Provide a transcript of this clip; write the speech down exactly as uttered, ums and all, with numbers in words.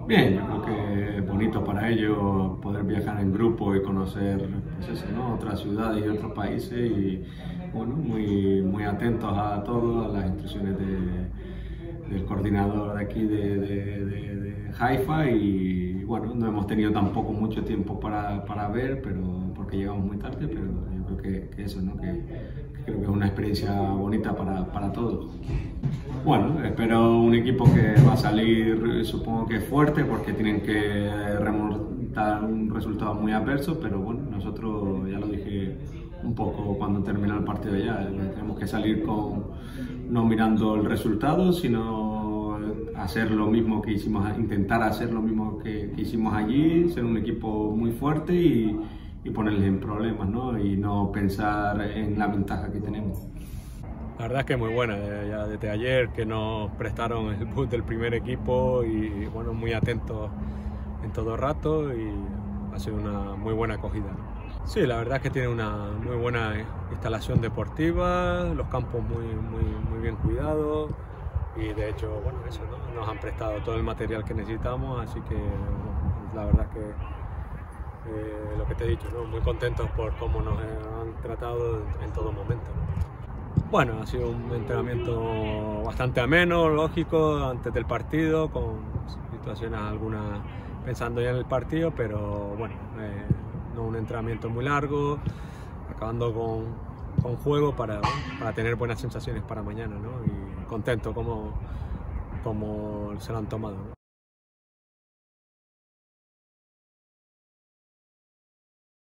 Bien, yo creo que es bonito para ellos poder viajar en grupo y conocer pues eso, ¿no? Otras ciudades y otros países y bueno, muy, muy atentos a todo, a las instrucciones de, del coordinador de aquí de, de, de, de Haifa y bueno, no hemos tenido tampoco mucho tiempo para, para ver, pero porque llegamos muy tarde, pero yo creo que, que eso, ¿no? que, que creo que es una experiencia bonita para, para todos. Bueno, espero un equipo que va a salir, supongo que fuerte, porque tienen que remontar un resultado muy adverso, pero bueno, nosotros, ya lo dije un poco cuando terminó el partido ya, tenemos que salir con, no mirando el resultado, sino hacer lo mismo que hicimos, intentar hacer lo mismo que, que hicimos allí, ser un equipo muy fuerte y, y ponerles en problemas, ¿no? Y no pensar en la ventaja que tenemos. La verdad es que muy buena, ya desde ayer que nos prestaron el bus del primer equipo y bueno, muy atentos en todo rato y ha sido una muy buena acogida, ¿no? Sí, la verdad es que tiene una muy buena instalación deportiva, los campos muy, muy, muy bien cuidados y de hecho, bueno, eso, ¿no? Nos han prestado todo el material que necesitamos, así que bueno, la verdad es que eh, lo que te he dicho, ¿no? Muy contentos por cómo nos han tratado en todo momento, ¿no? Bueno, ha sido un entrenamiento bastante ameno, lógico, antes del partido, con situaciones algunas pensando ya en el partido, pero bueno, eh, no un entrenamiento muy largo, acabando con, con juego para, para tener buenas sensaciones para mañana, ¿no? Y contento como, como se lo han tomado, ¿no?